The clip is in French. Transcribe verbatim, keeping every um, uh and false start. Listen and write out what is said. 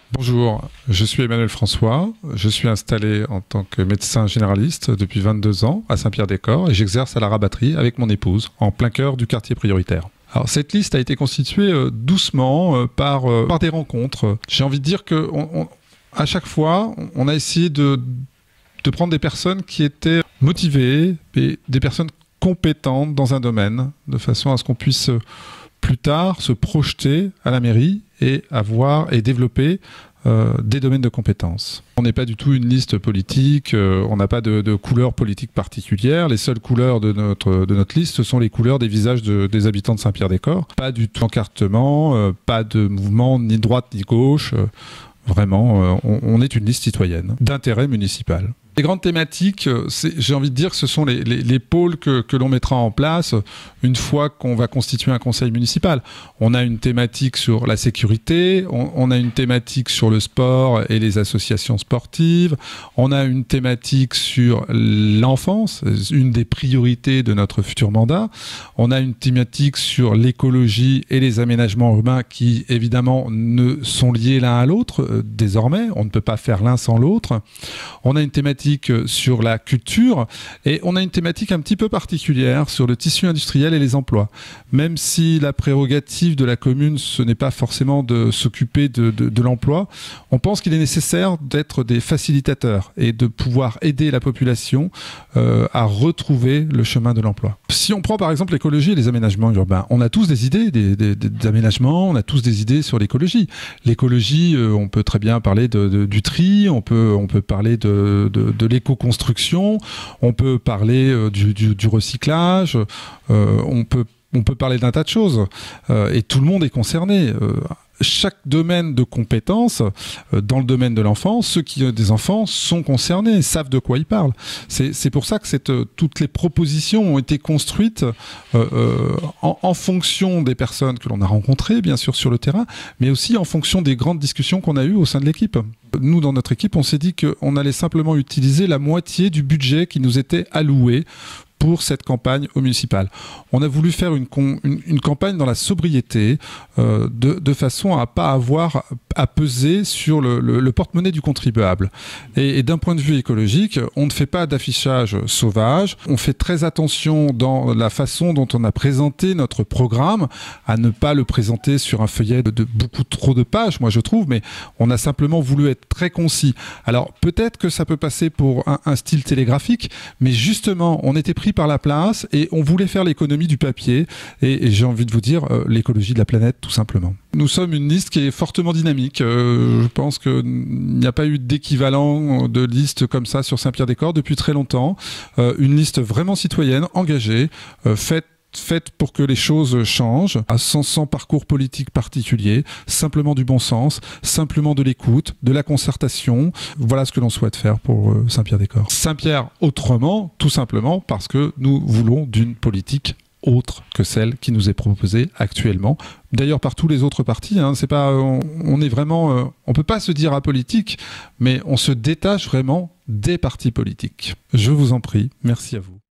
Bonjour, je suis Emmanuel François, je suis installé en tant que médecin généraliste depuis vingt-deux ans à Saint-Pierre-des-Corps et j'exerce à la Rabatterie avec mon épouse, en plein cœur du quartier prioritaire. Alors, cette liste a été constituée euh, doucement euh, par, euh, par des rencontres. J'ai envie de dire que on, on, à chaque fois, on a essayé de, de prendre des personnes qui étaient motivées et des personnes compétentes dans un domaine, de façon à ce qu'on puisse euh, plus tard se projeter à la mairie et avoir et développer euh, des domaines de compétences. On n'est pas du tout une liste politique, euh, on n'a pas de, de couleur politique particulière. Les seules couleurs de notre, de notre liste, ce sont les couleurs des visages de, des habitants de Saint-Pierre-des-Corps. Pas du tout encartement, euh, pas de mouvement ni droite ni gauche. Euh, vraiment, euh, on, on est une liste citoyenne d'intérêt municipal. Les grandes thématiques, j'ai envie de dire que ce sont les, les, les pôles que, que l'on mettra en place une fois qu'on va constituer un conseil municipal. On a une thématique sur la sécurité, on, on a une thématique sur le sport et les associations sportives, on a une thématique sur l'enfance, une des priorités de notre futur mandat, on a une thématique sur l'écologie et les aménagements urbains qui évidemment ne sont liés l'un à l'autre euh, désormais, on ne peut pas faire l'un sans l'autre. On a une thématique sur la culture et on a une thématique un petit peu particulière sur le tissu industriel et les emplois. Même si la prérogative de la commune, ce n'est pas forcément de s'occuper de, de, de l'emploi, on pense qu'il est nécessaire d'être des facilitateurs et de pouvoir aider la population euh, à retrouver le chemin de l'emploi. Si on prend par exemple l'écologie et les aménagements urbains, on a tous des idées des, des, des aménagements, on a tous des idées sur l'écologie. L'écologie, euh, on peut très bien parler de, de, du tri, on peut, on peut parler de, de de l'éco-construction, on peut parler euh, du, du, du recyclage, euh, on, peut, on peut parler d'un tas de choses. Euh, et tout le monde est concerné. Euh, chaque domaine de compétences, euh, dans le domaine de l'enfance, ceux qui ont des enfants sont concernés, savent de quoi ils parlent. C'est pour ça que cette, euh, toutes les propositions ont été construites euh, euh, en, en fonction des personnes que l'on a rencontrées, bien sûr, sur le terrain, mais aussi en fonction des grandes discussions qu'on a eues au sein de l'équipe. Nous, dans notre équipe, on s'est dit qu'on allait simplement utiliser la moitié du budget qui nous était alloué pour cette campagne au municipal. On a voulu faire une, une, une campagne dans la sobriété, euh, de, de façon à ne pas avoir à peser sur le, le, le porte-monnaie du contribuable. Et, et d'un point de vue écologique, on ne fait pas d'affichage sauvage, on fait très attention dans la façon dont on a présenté notre programme, à ne pas le présenter sur un feuillet de, de beaucoup trop de pages, moi je trouve, mais on a simplement voulu être très concis. Alors peut-être que ça peut passer pour un, un style télégraphique, mais justement, on était pris par la place et on voulait faire l'économie du papier et, et j'ai envie de vous dire euh, l'écologie de la planète tout simplement. Nous sommes une liste qui est fortement dynamique. Euh, je pense qu'il n'y a pas eu d'équivalent de liste comme ça sur Saint-Pierre-des-Corps depuis très longtemps. Euh, une liste vraiment citoyenne, engagée, euh, faite faite pour que les choses changent, sans, sans parcours politique particulier, simplement du bon sens, simplement de l'écoute, de la concertation. Voilà ce que l'on souhaite faire pour euh, Saint-Pierre-des-Corps. Saint-Pierre autrement, tout simplement parce que nous voulons d'une politique autre que celle qui nous est proposée actuellement. D'ailleurs par tous les autres partis, hein, c'est pas, on, on est vraiment, euh, on peut pas se dire apolitique, mais on se détache vraiment des partis politiques. Je vous en prie, merci à vous.